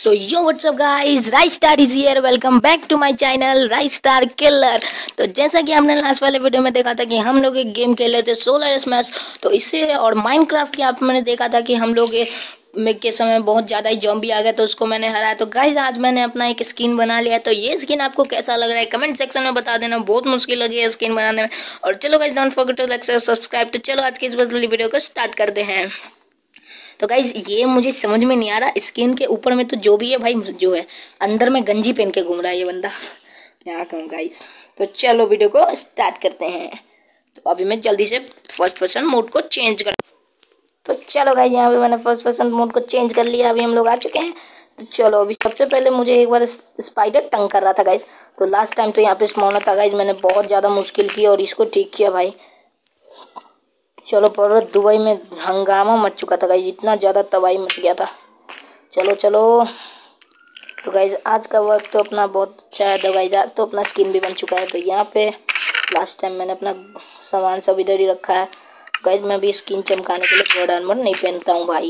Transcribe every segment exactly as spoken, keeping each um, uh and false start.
So yo what's up guys, Right Star is here. Welcome back to my channel Right Star Killer. तो जैसा कि हमने last वाले video में देखा था कि हम लोग एक गेम खेल रहे थे सोलर स्मैश। तो इससे और माइनक्राफ्ट की आप मैंने देखा था कि हम लोग में के समय बहुत ज़्यादा ही जॉम्बी आ गया तो उसको मैंने हराया। तो गाइस आज मैंने अपना एक स्किन बना लिया। तो ये स्किन आपको कैसा लग रहा है कमेंट सेक्शन में बता देना। बहुत मुश्किल लगी है स्किन बनाने में। और चलो guys, don't forget to like subscribe. तो चलो आज की इस वाली वीडियो को स्टार्ट करते हैं। तो गाइस ये मुझे समझ में नहीं आ रहा, स्किन के ऊपर में तो जो भी है भाई, जो है अंदर में गंजी पहन के घूम रहा है ये बंदा, क्या कहूँ गाइस। तो चलो वीडियो को स्टार्ट करते हैं। तो अभी मैं जल्दी से फर्स्ट पर्सन मोड को चेंज कर तो चलो गाइस, यहाँ पे मैंने फर्स्ट पर्सन मोड को चेंज कर लिया। अभी हम लोग आ चुके हैं। तो चलो अभी सबसे पहले मुझे एक बार स्पाइडर तंग कर रहा था गाइस। तो लास्ट टाइम तो यहाँ पे स्पॉनर था गाइस, मैंने बहुत ज़्यादा मुश्किल की और इसको ठीक किया भाई। चलो पर दुबई में हंगामा मच चुका था गाइस, इतना ज़्यादा तबाही मच गया था। चलो चलो तो गाइस आज का वक्त तो अपना बहुत अच्छा है। तो गाइस आज तो अपना स्किन भी बन चुका है। तो यहाँ पे लास्ट टाइम मैंने अपना सामान सब इधर ही रखा है गाइस। मैं भी स्किन चमकाने के लिए गोल्ड आर्मर नहीं पहनता हूँ भाई।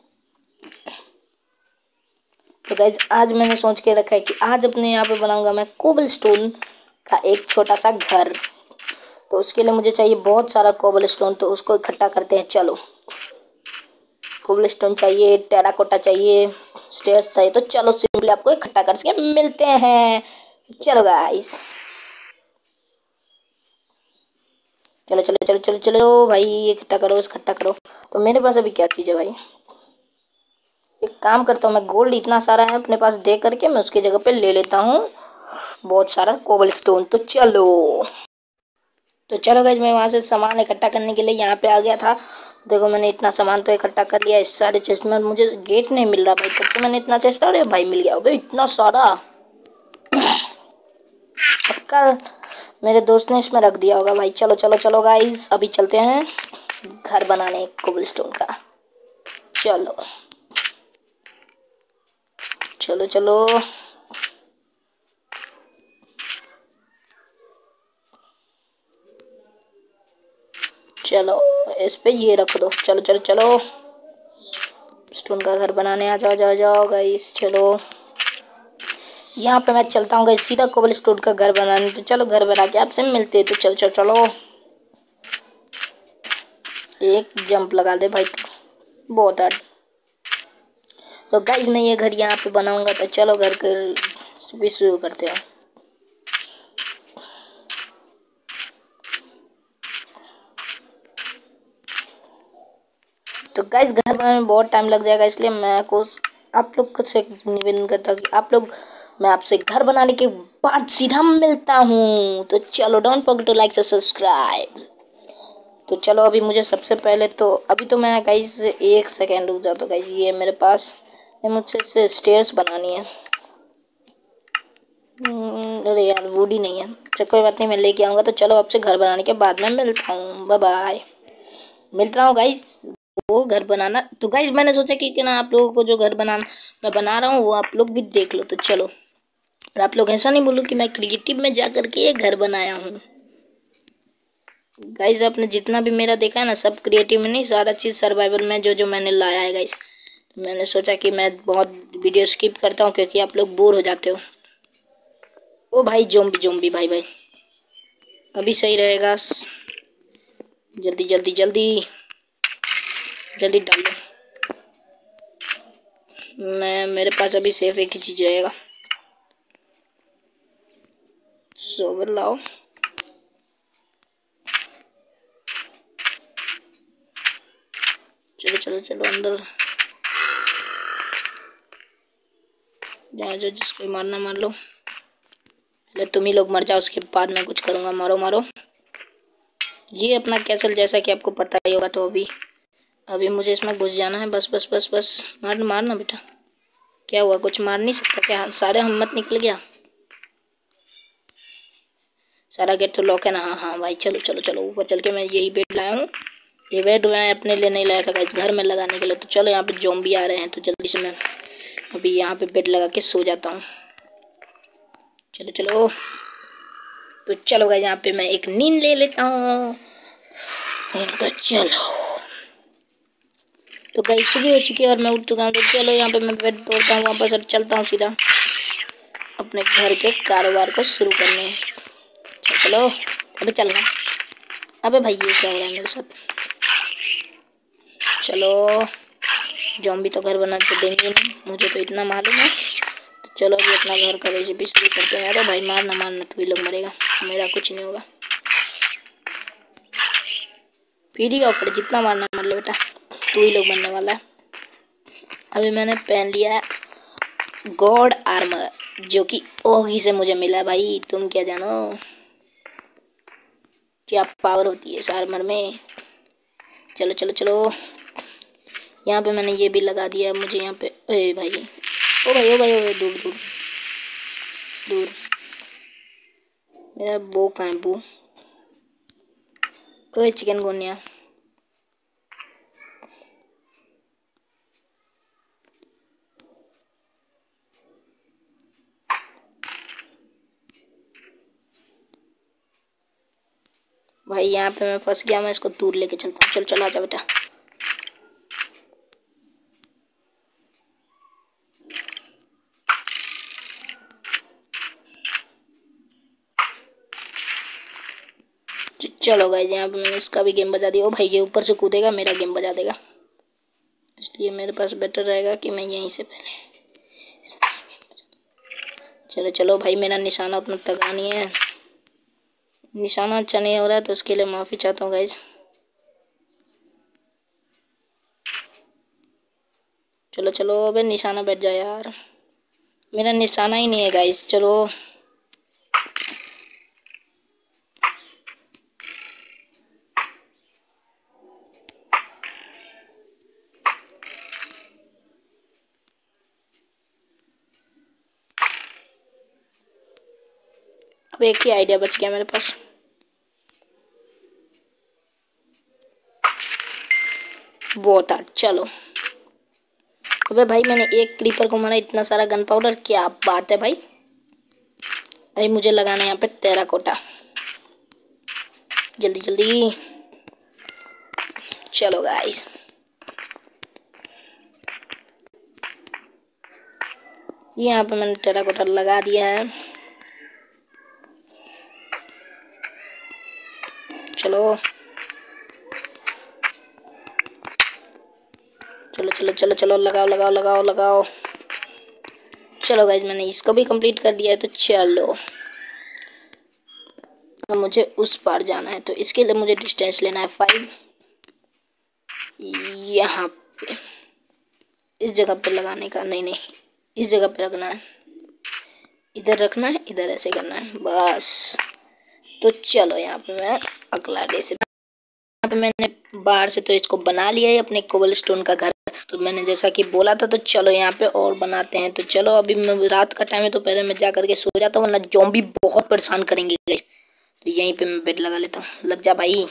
तो गाइस आज मैंने सोच के रखा है कि आज अपने यहाँ पे बनाऊंगा मैं कोबलस्टोन का एक छोटा सा घर। तो उसके लिए मुझे चाहिए बहुत सारा कोबलस्टोन। तो उसको इकट्ठा करते हैं। चलो कोबलस्टोन चाहिए, टेराकोटा चाहिए, स्टेयर्स चाहिए। तो चलो सिंपली आपको इकट्ठा करके मिलते हैं। चलो गाइस, चलो चलो चलो चलो चलो भाई, इकट्ठा करो, इकट्ठा करो। तो मेरे पास अभी क्या चीज़ है भाई, एक काम करता हूँ मैं, गोल्ड इतना सारा है अपने पास दे करके मैं उसकी जगह पे ले लेता हूँ बहुत सारा कोबलस्टोन। तो चलो तो चलो गाइस, मैं वहाँ से सामान इकट्ठा करने के लिए यहाँ पे आ गया था। देखो मैंने इतना सामान तो इकट्ठा कर लिया। इस सारे चेस्ट में मुझे गेट नहीं मिल रहा भाई, तब से मैंने इतना चेस्ट, अरे भाई मिल गया भाई इतना सारा। पक्का मेरे दोस्त ने इसमें रख दिया होगा भाई। चलो चलो चलो गाइस, अभी चलते हैं घर बनाने कोबलस्टोन का। चलो चलो चलो चलो इस पे ये रख दो। चलो चलो चलो स्टोन का घर बनाने आ जाओ जाओ जाओ गाइस। चलो यहाँ पे मैं चलता हूँ गाइस सीधा कोबल स्टोन का घर बनाने। तो चलो घर बना के आपसे मिलते हैं। तो चलो चलो चलो एक जंप लगा दे भाई, बहुत हार्ड। तो गाइस मैं ये घर यहाँ पे बनाऊंगा। तो चलो घर कर भी शुरू करते हैं। तो गाइस घर बनाने में बहुत टाइम लग जाएगा, इसलिए मैं को आप लोग से निवेदन करता हूँ कि आप लोग, मैं आपसे घर बनाने के बाद सीधा मिलता हूँ। तो चलो don't forget to like subscribe. तो चलो अभी मुझे सबसे पहले तो अभी तो मैं गाइस एक सेकेंड रुक जाओ। तो गाइस ये मेरे पास मुझसे से स्टेयर्स बनानी है। अरे यार वुड ही नहीं है। चलो कोई बात नहीं, मैं लेके आऊँगा। तो चलो आपसे घर बनाने के बाद में मिलता हूँ। बाय बाय, मिल रहा हूँ गाइस वो घर बनाना। तो गाइस मैंने सोचा कि, कि ना आप लोगों को जो घर बनाना मैं बना रहा हूँ वो आप लोग भी देख लो। तो चलो, और आप लोग ऐसा नहीं बोलो कि मैं क्रिएटिव में जा करके ये घर बनाया हूँ। गाइस आपने जितना भी मेरा देखा है ना, सब क्रिएटिव में नहीं, सारा चीज़ सर्वाइवल में जो जो मैंने लाया है गाइस। तो मैंने सोचा कि मैं बहुत वीडियो स्किप करता हूँ क्योंकि आप लोग बोर हो जाते हो। ओ भाई जोम्बी जोम्बी भाई भाई, अभी सही रहेगा। जल्दी जल्दी जल्दी जल्दी डाल दो। मैं मेरे पास अभी सेफ एक ही चीज़ रहेगा, सोवर लाओ। चलो चलो चलो अंदर जाओ जाओ, जिसको मारना मार लो। पहले तुम ही लोग मर जाओ, उसके बाद मैं कुछ करूँगा। मारो मारो। ये अपना कैसल जैसा कि आपको पता ही होगा। तो अभी अभी मुझे इसमें घुस जाना है। बस बस बस बस मार मारना बेटा। क्या हुआ, कुछ मार नहीं सकता क्या? सारे हिम्मत निकल गया, सारा गेट तो लॉक है ना। हाँ हाँ भाई चलो चलो चलो ऊपर चल के मैं यही बेड लाया हूँ। ये बेड मैं अपने लिए नहीं लाया था इस घर में लगाने के लिए। तो चलो यहाँ पे ज़ॉम्बी आ रहे हैं तो जल्दी से मैं अभी यहाँ पे बेड लगा के सो जाता हूँ। चलो चलो तो चलो गाइस यहाँ पे मैं एक नींद ले लेता हूँ। तो चलो तो गाइस सुबह हो चुकी है और मैं उठ चुका हूँ। तो चलो यहाँ पे मैं बेड तोड़ता हूँ, वापस अब चलता हूँ सीधा अपने घर के कारोबार को शुरू करने। चलो अबे चलना। अबे भाई ये क्या हो रहा है मेरे साथ? चलो ज़ॉम्बी तो घर बना के देंगे नहीं, मुझे तो इतना मालूम है। तो चलो अभी अपना घर का रेसिपी शुरू करते हैं। अरे भाई मारना मारना, तू ही लोग मरेगा, मेरा कुछ नहीं होगा। फ्री ऑफर, जितना मारना मार ले बेटा, तू ही लोग मरने वाला है। अभी मैंने पहन लिया है गॉड आर्मर, जो कि ओगी से मुझे मिला। भाई तुम क्या जानो क्या पावर होती है इस आर्मर में। चलो चलो चलो, यहाँ पे मैंने ये भी लगा दिया मुझे यहाँ पे। ए भाई ओ भाई ओ भाई ओ भाई, दूर दूर दूर। मेरा बो कहाँ है? बो कोई चिकन गुनिया। भाई यहाँ पे मैं फंस गया, मैं इसको दूर लेके चलता हूँ। चल चल आजा बेटा। चलो गाइस यहाँ पे मैंने इसका भी गेम बजा दिया। ओ भाई ये ऊपर से कूदेगा, मेरा गेम बजा देगा, इसलिए मेरे पास बेटर रहेगा कि मैं यहीं से पहले। चलो चलो भाई, मेरा निशाना उतना तगड़ा नहीं है, निशाना अच्छा नहीं हो रहा है, तो उसके लिए माफ़ी चाहता हूँ गाइस। चलो चलो, अबे निशाना बैठ जाए यार, मेरा निशाना ही नहीं है गाइस। चलो अब एक ही आइडिया बच गया मेरे पास। बहुत है, चलो। अबे भाई मैंने एक क्रीपर को मारा, इतना सारा गन पाउडर, क्या बात है भाई। अरे मुझे लगाना है यहाँ पे टेराकोटा, जल्दी जल्दी। चलो गाइस यहाँ पे मैंने टेराकोटा लगा दिया है। चलो चलो चलो चलो चलो, लगाओ लगाओ लगाओ लगाओ। चलो गाइज मैंने इसको भी कंप्लीट कर दिया है। तो चलो अब मुझे उस पार जाना है, तो इसके लिए मुझे डिस्टेंस लेना है फाइव। यहाँ पे इस जगह पे लगाने का, नहीं नहीं इस जगह पे रखना है, इधर रखना है, इधर ऐसे करना है बस। तो चलो यहाँ पे मैं अगला डे से, यहाँ पे मैंने बाहर से तो इसको बना लिया है अपने कोबलस्टोन का घर। तो मैंने जैसा कि बोला था, तो चलो यहाँ पे और बनाते हैं। तो चलो अभी मैं, रात का टाइम है तो पहले मैं जा करके सो जाता हूँ, वरना ज़ॉम्बी बहुत परेशान करेंगे गाइस। तो यहीं पे मैं बेड लगा लेता हूँ। लग जा भाई,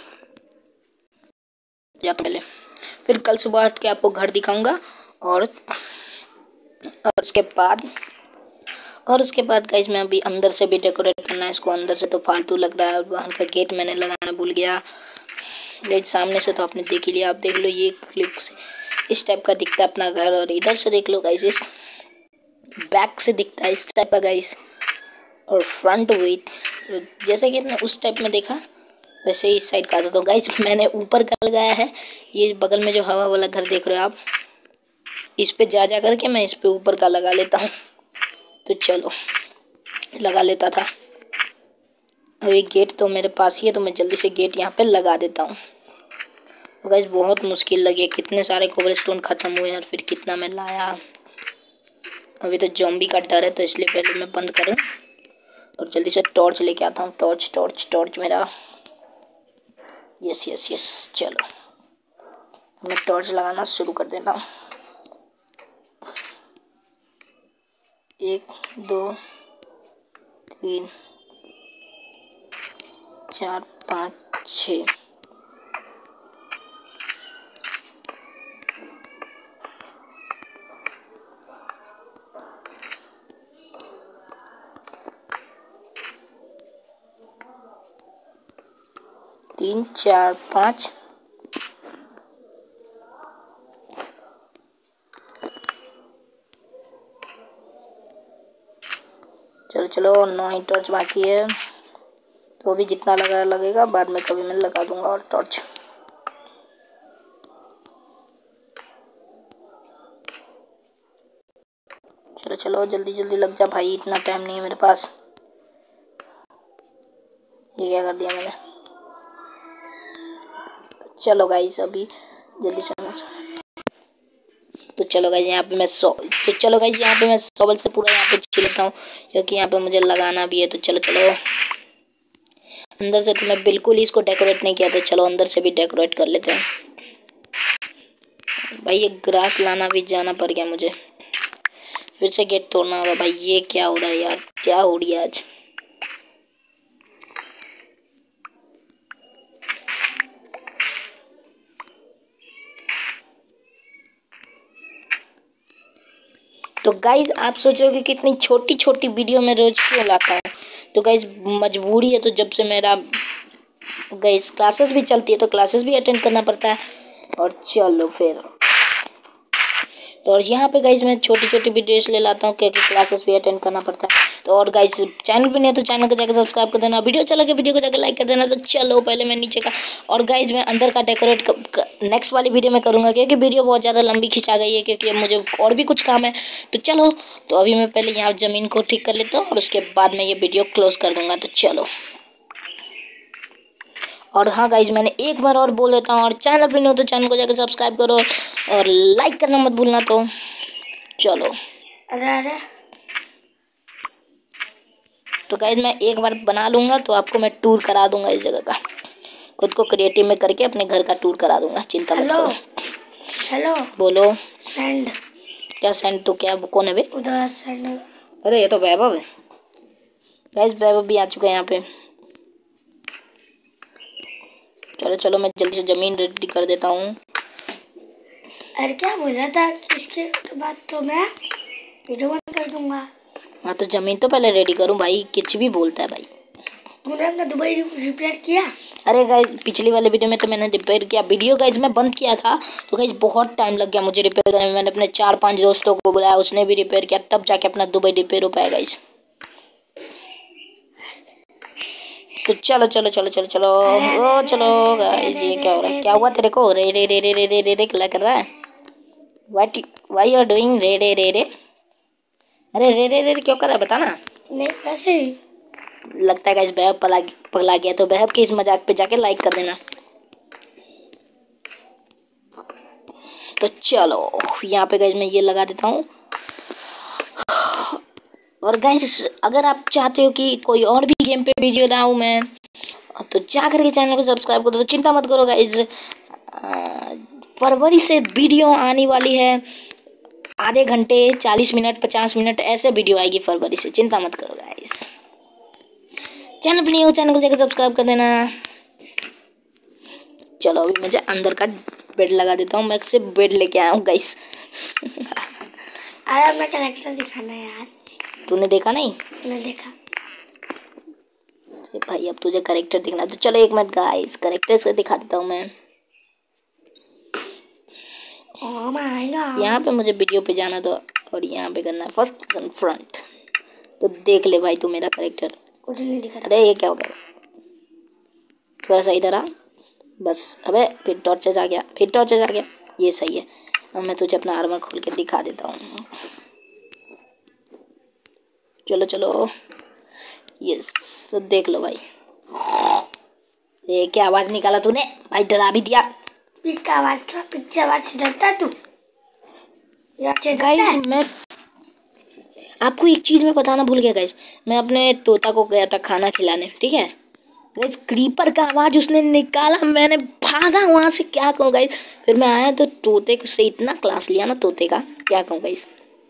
जा तो पहले, फिर कल सुबह उठ के आपको घर दिखाऊंगा। और और उसके बाद और उसके बाद गाइस मैं अभी अंदर से भी डेकोरेट करना है इसको। अंदर से तो फालतू लग रहा है, बाहर का गेट मैंने लगाना भूल गया। गाइस सामने से तो आपने देख ही लिया, आप देख लो ये क्लिप से इस टाइप का दिखता है अपना घर। और इधर से देख लो गाइस, इस बैक से दिखता है इस टाइप का गाइस। और फ्रंट विथ जैसे कि आपने उस टाइप में देखा, वैसे ही इस साइड का आता। तो गाइस मैंने ऊपर का लगाया है, ये बगल में जो हवा वाला घर देख रहे हो आप, इस पे जा जा करके मैं इस पे ऊपर का लगा लेता हूँ। तो चलो लगा लेता था। अभी गेट तो मेरे पास ही है, तो मैं जल्दी से गेट यहाँ पे लगा देता हूँ। गाइस बहुत मुश्किल लगी, कितने सारे कोबलस्टोन खत्म हुए और फिर कितना मैं लाया। अभी तो ज़ॉम्बी का डर है, तो इसलिए पहले मैं बंद करूँ और जल्दी से टॉर्च लेके आता हूँ। टॉर्च टॉर्च टॉर्च मेरा, यस यस यस। चलो मैं टॉर्च लगाना शुरू कर देता हूँ। एक दो तीन चार पाँच छः। तीन चार पाँच चलो, नौ ही टॉर्च बाकी है, तो भी जितना लगा लगेगा, बाद में कभी मैं लगा दूंगा और टॉर्च। चलो चलो जल्दी जल्दी लग जा भाई, इतना टाइम नहीं है मेरे पास। ये क्या कर दिया मैंने। चलो गाइस अभी जल्दी चलना। तो चलो गाइस यहाँ पे मैं सौ तो चलो गाइस यहाँ पे मैं सोबल से पूरा यहाँ पे छिल लेता हूँ, क्योंकि यहाँ पे मुझे लगाना भी है। तो चलो चलो अंदर से तो मैं बिल्कुल ही इसको डेकोरेट नहीं किया, तो चलो अंदर से भी डेकोरेट कर लेते हैं। भाई ये ग्रास लाना भी जाना पड़ गया मुझे, फिर से गेट तोड़ना होगा। भाई ये क्या हो रहा है यार, क्या हो रही है आज। तो गाइज आप सोचोगे कितनी छोटी छोटी वीडियो में रोज क्यों लाता हूँ। तो गाइज मजबूरी है, तो जब से मेरा गाइज क्लासेस भी चलती है तो क्लासेस भी अटेंड करना पड़ता है। और चलो फिर तो और यहाँ पे गाइज मैं छोटी छोटी वीडियो इसलिए लाता हूँ क्योंकि क्लासेस भी अटेंड करना पड़ता है। तो और गाइज चैनल पे नहीं है तो चैनल को जाकर सब्सक्राइब कर देना, वीडियो अच्छा लगे वीडियो को जाकर लाइक कर देना। तो चलो पहले मैं नीचे का और गाइज मैं अंदर का डेकोरेट नेक्स्ट वाली वीडियो में करूँगा, क्योंकि वीडियो बहुत ज़्यादा लंबी खिंचा गई है, क्योंकि मुझे और भी कुछ काम है। तो चलो तो अभी मैं पहले यहाँ ज़मीन को ठीक कर लेता हूँ और उसके बाद मैं ये वीडियो क्लोज कर दूँगा। तो चलो और हाँ गाइज मैंने एक बार और बोल देता हूँ, और चैनल पर नहीं हो तो चैनल को जाकर सब्सक्राइब करो और लाइक करना मत भूलना। तो चलो अरे अरे तो गाइज मैं एक बार बना लूँगा तो आपको मैं टूर करा दूंगा इस जगह का, खुद को क्रिएटिव में करके अपने घर का टूर करा दूंगा, चिंता मत करो। हेलो बोलो सेंड। क्या सेंड? तो क्या कौन है बे? उधर सेंड। अरे ये तो वैभव है। गाइज वैभव भी आ चुका है यहाँ पे। चलो चलो मैं जल्दी से जमीन रेडी कर देता हूँ। अरे क्या बोला था, इसके बाद तो मैं वीडियो बंद कर दूंगा। हाँ तो जमीन तो पहले रेडी करूँ भाई, कुछ भी बोलता है भाई। तूने अपना दुबई रिपेयर किया? अरे गाइज पिछली वाले वीडियो में तो मैंने रिपेयर किया, वीडियो गाइज मैं बंद किया था तो गाइज बहुत टाइम लग गया मुझे रिपेयर करने में। मैंने अपने चार पांच दोस्तों को बुलाया, उसने भी रिपेयर किया, तब जाके अपना दुबई रिपेयर हो पाया गाइज। तो चलो चलो चलो चलो चलो ओ चलो गाइज ये क्या हो रहा है? क्या हुआ तेरे को? रे रे रे रे रे रे रे रे क्या कर रहा है? What why you are doing रे रे रे रे? अरे रे रे रे क्यों कर रहा है बताना। नहीं ऐसे ही लगता है गाइस बहब पला पगला गया, तो बहब के इस मजाक पे जाके लाइक कर देना। तो चलो यहाँ पे गाइस मैं ये लगा देता हूँ। और गाइस अगर आप चाहते हो कि कोई और भी गेम पे वीडियो लाऊं मैं, तो जा करके चैनल को सब्सक्राइब कर दो। तो चिंता मत करो गाइस, फरवरी से वीडियो आने वाली है, आधे घंटे चालीस मिनट पचास मिनट ऐसे वीडियो आएगी फरवरी से, चिंता मत करो गाइस। चैनल पर नहीं हो चैनल को जाकर सब्सक्राइब कर देना। चलो अभी मुझे अंदर का बेड लगा देता हूँ, मैं सिर्फ बेड लेके आया हूँ गाइस। अरे अपना कैरेक्टर दिखाना यार। तूने देखा नहीं? मैं देखा। भाई अब तुझे कैरेक्टर दिखना, तो चलो एक मिनट गाइस कैरेक्टर से दिखा देता हूँ मैं। Oh my god. यहाँ पे मुझे वीडियो पे जाना तो और यहाँ पे करना है फर्स्ट पर्सन फ्रंट। तो देख ले भाई तू मेरा कैरेक्टर। कुछ नहीं दिखा। अरे ये क्या हो गया? थोड़ा सा इधर आ बस। अबे फिर टॉर्चेस आ गया, फिर टॉर्चेस आ गया, ये सही है। अब मैं तुझे अपना आर्मर खोल के दिखा देता हूँ। चलो चलो यस देख लो भाई। ये क्या आवाज निकाला तूने भाई? डरा भी दिया। पिक का आवाज था, पिक की आवाज से डरता तू? गाइस मैं आपको एक चीज में बताना भूल गया गाइस, मैं अपने तोता को गया था खाना खिलाने, ठीक है गाइस, क्रीपर का आवाज उसने निकाला, मैंने भागा वहां से, क्या कहूँ गाइस। फिर मैं आया तो तोते से इतना क्लास लिया ना तोते का, क्या कहूँ गाइस।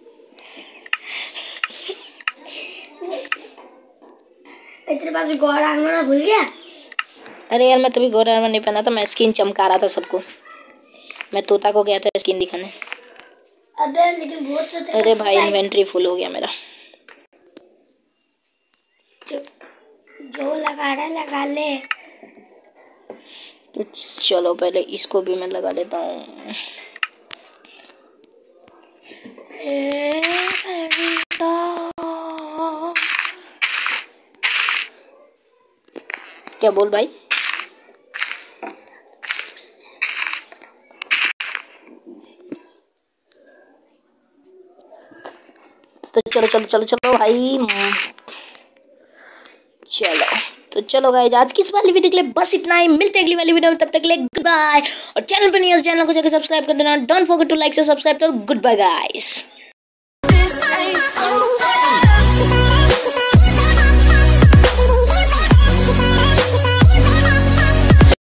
तेरे पास गॉड आर्मर भूल गया? अरे यार मैं तभी गॉड आर्मर नहीं पहना था, मैं स्किन चमका रहा था सबको। मैं तोता को गया था स्किन दिखाने। अबे लेकिन बहुत तो अरे भाई इन्वेंटरी फुल हो गया मेरा। जो, जो लगा रहा लगा ले। तो चलो पहले इसको भी मैं लगा लेता हूँ। क्या बोल भाई? तो चलो चलो चलो चलो भाई, चलो तो चलो गाइस, आज की इस वाली वीडियो के लिए बस इतना ही। मिलते हैं अगली वाली वीडियो में, तब तक के लिए गुड बाय। और चैनल पर नहीं हो चैनल को जाकर सब्सक्राइब कर देना। डोंट फॉरगेट टू लाइक से सब्सक्राइब। तो गुड बाय गाइस।